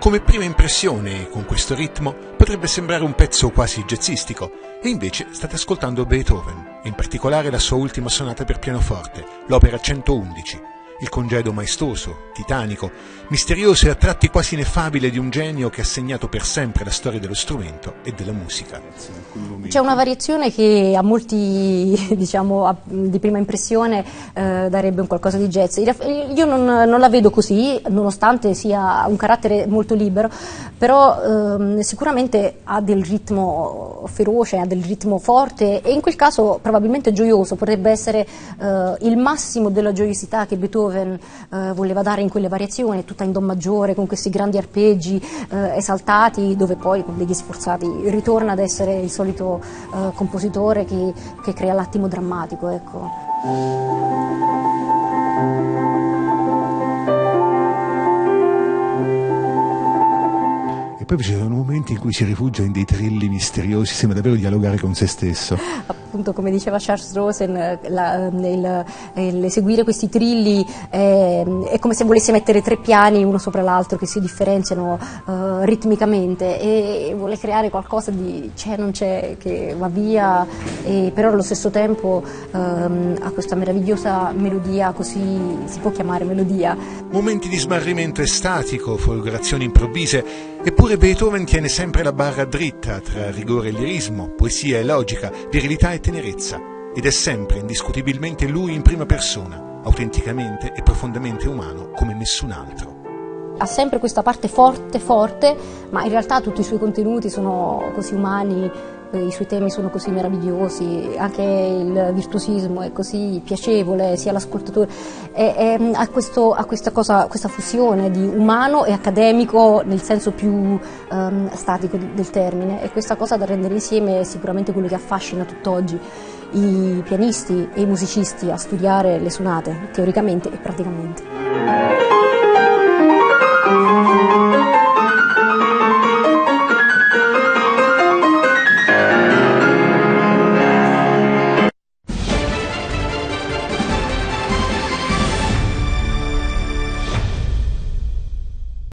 Come prima impressione, con questo ritmo, potrebbe sembrare un pezzo quasi jazzistico, e invece state ascoltando Beethoven, e in particolare la sua ultima sonata per pianoforte, l'opera 111, il congedo maestoso, titanico, misterioso e a tratti quasi ineffabile di un genio che ha segnato per sempre la storia dello strumento e della musica. C'è una variazione che a molti, diciamo, di prima impressione darebbe un qualcosa di jazz. Io non la vedo così, nonostante sia un carattere molto libero, però sicuramente ha del ritmo feroce, ha del ritmo forte e in quel caso probabilmente gioioso, potrebbe essere il massimo della gioiosità che Beethoven voleva dare in quelle variazioni, tutta in do maggiore, con questi grandi arpeggi esaltati, dove poi con degli sforzati ritorna ad essere il solito compositore che crea l'attimo drammatico, ecco. Poi ci sono momenti in cui si rifugia in dei trilli misteriosi, sembra davvero dialogare con se stesso. Appunto, come diceva Charles Rosen, l'eseguire questi trilli è come se volesse mettere tre piani uno sopra l'altro che si differenziano ritmicamente e vuole creare qualcosa di c'è, non c'è, che va via, però allo stesso tempo ha questa meravigliosa melodia, così si può chiamare melodia. Momenti di smarrimento estatico, folgorazioni improvvise, eppure Beethoven tiene sempre la barra dritta tra rigore e lirismo, poesia e logica, virilità e tenerezza, ed è sempre indiscutibilmente lui in prima persona, autenticamente e profondamente umano come nessun altro. Ha sempre questa parte forte, forte, ma in realtà tutti i suoi contenuti sono così umani, i suoi temi sono così meravigliosi, anche il virtuosismo è così piacevole sia all'ascoltatore, ha questa fusione di umano e accademico nel senso più statico del termine, e questa cosa da rendere insieme è sicuramente quello che affascina tutt'oggi i pianisti e i musicisti a studiare le sonate teoricamente e praticamente.